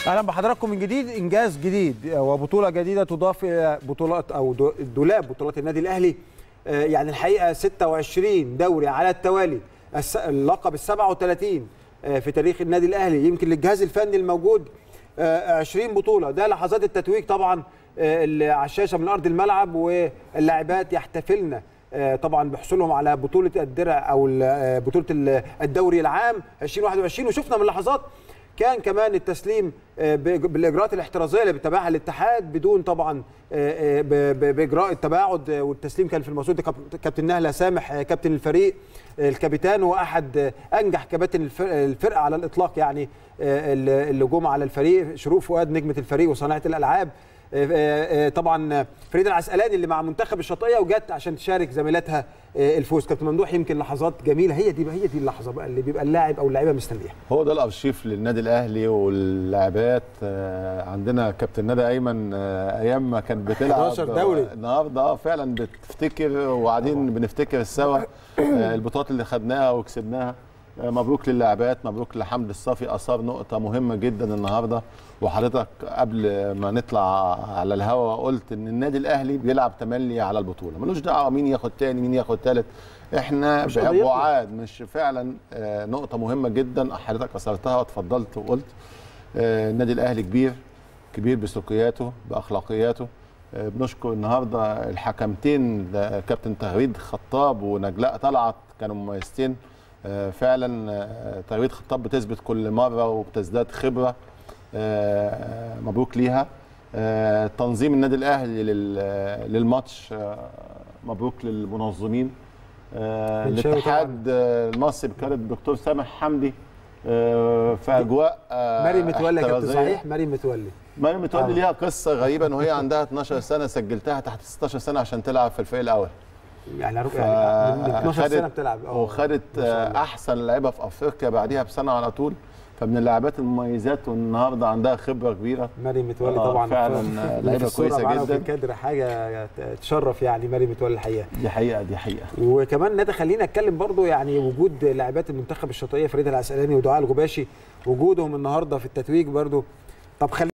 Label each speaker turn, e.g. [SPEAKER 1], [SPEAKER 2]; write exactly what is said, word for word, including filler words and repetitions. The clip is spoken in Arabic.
[SPEAKER 1] اهلا بحضراتكم من جديد. انجاز جديد وبطوله جديده تضاف الى بطولات او دولاب بطولات النادي الاهلي. يعني الحقيقه ستة وعشرين دوري على التوالي، اللقب ال سبعة وثلاثين في تاريخ النادي الاهلي، يمكن للجهاز الفني الموجود عشرين بطوله. ده لحظات التتويج طبعا على الشاشه من ارض الملعب، واللاعبات يحتفلن طبعا بحصولهم على بطوله الدرع او بطوله الدوري العام ألفين وواحد وعشرين. وشفنا من لحظات كان كمان التسليم بالاجراءات الاحترازيه اللي بيتبعها الاتحاد بدون طبعا باجراء التباعد، والتسليم كان في المقصود كابتن نهله سامح كابتن الفريق الكابتن واحد انجح كباتن الفرقه على الاطلاق، يعني اللي جم على الفريق شروق فؤاد نجمه الفريق وصانعه الالعاب، طبعا فريده العسقلاني اللي مع منتخب الشاطئيه وجت عشان تشارك زميلاتها الفوز. كابتن ممدوح، يمكن لحظات جميله، هي دي هي دي اللحظه بقى اللي بيبقى اللاعب او اللاعيبه مستنيها.
[SPEAKER 2] هو ده الارشيف للنادي الاهلي واللاعبات. عندنا كابتن ندى ايمن ايام ما كانت بتلعب
[SPEAKER 1] حداشر دوري
[SPEAKER 2] النهارده اه فعلا بتفتكر، وقاعدين بنفتكر سوا البطولات اللي خدناها وكسبناها. مبروك للاعبات، مبروك لحمد الصافي، اثار نقطه مهمه جدا النهارده. وحضرتك قبل ما نطلع على الهوا قلت ان النادي الاهلي بيلعب تملي على البطوله، ملوش دعوه مين ياخد تاني مين ياخد تالت، احنا بعاد. مش فعلا نقطه مهمه جدا حضرتك اثرتها واتفضلت وقلت النادي الاهلي كبير كبير بسلوكياته باخلاقياته. بنشكر النهارده الحكمتين كابتن تغريد خطاب ونجلاء طلعت، كانوا مميزين فعلا. تغريد خطاب بتثبت كل مره وبتزداد خبره، مبروك ليها. تنظيم النادي الاهلي للماتش مبروك للمنظمين. الاتحاد المصري بقياده الدكتور سامح حمدي في اجواء
[SPEAKER 1] مريم متولي. كابتن صحيح مريم متولي
[SPEAKER 2] مريم متولي آه. ليها قصه غريبه ان هي عندها اتناشر سنه سجلتها تحت ستاشر سنه عشان تلعب في الفريق الاول،
[SPEAKER 1] يعني يعني من اتناشر سنه بتلعب
[SPEAKER 2] اه وخدت احسن لعيبه في افريقيا بعديها بسنه على طول، فمن اللاعبات المميزات، والنهارده عندها خبره كبيره.
[SPEAKER 1] مريم متولي طبعا
[SPEAKER 2] فعلا لعيبه كويسه جدا
[SPEAKER 1] في الكادر، حاجه تشرف يعني مريم متولي الحقيقه.
[SPEAKER 2] دي حقيقه دي حقيقه.
[SPEAKER 1] وكمان ندى خلينا اتكلم برضو، يعني وجود لاعبات المنتخب الشاطئيه فريده العسقلاني ودعاء الغباشي، وجودهم النهارده في التتويج برضو. طب خلينا